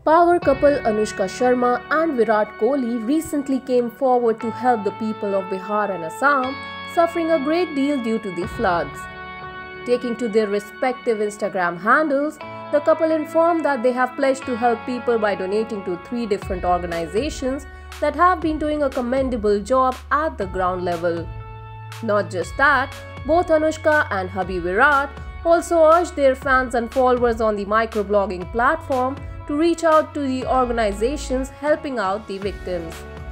Power couple Anushka Sharma and Virat Kohli recently came forward to help the people of Bihar and Assam suffering a great deal due to the floods. Taking to their respective Instagram handles, the couple informed that they have pledged to help people by donating to 3 different organizations that have been doing a commendable job at the ground level. Not just that, both Anushka and hubby Virat also urged their fans and followers on the microblogging platform to reach out to the organizations helping out the victims.